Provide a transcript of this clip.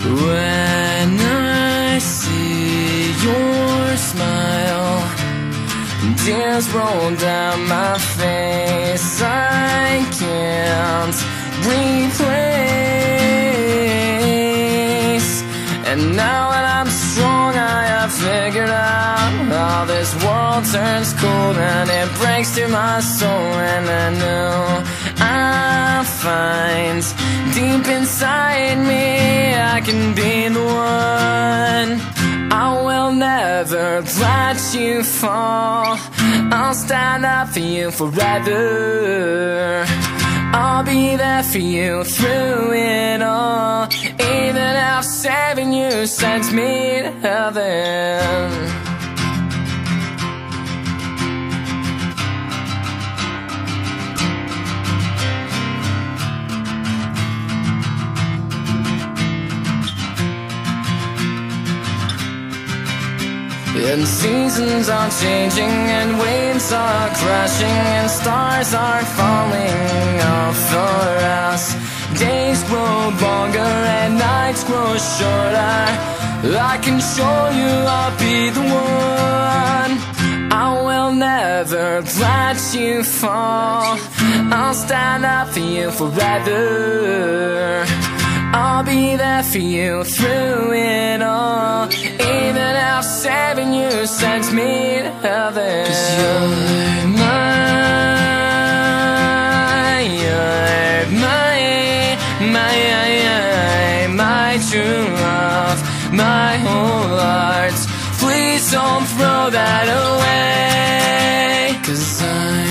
When I see your smile, tears roll down my face. I can't replace. And now that I'm strong, I have figured out how this world turns cold and it breaks through my soul. And I know I'll find deep inside me I can be the one. I will never let you fall. I'll stand up for you forever. I'll be there for you through it all, even if saving you sends me to heaven. And seasons are changing, and waves are crashing, and stars are falling off for us. Days grow longer and nights grow shorter. I can show you I'll be the one. I will never let you fall. I'll stand up for you forever. I'll be there for you through it all, even if saving you sends me to heaven. 'Cause you're my true love, my whole heart. Please don't throw that away, 'cause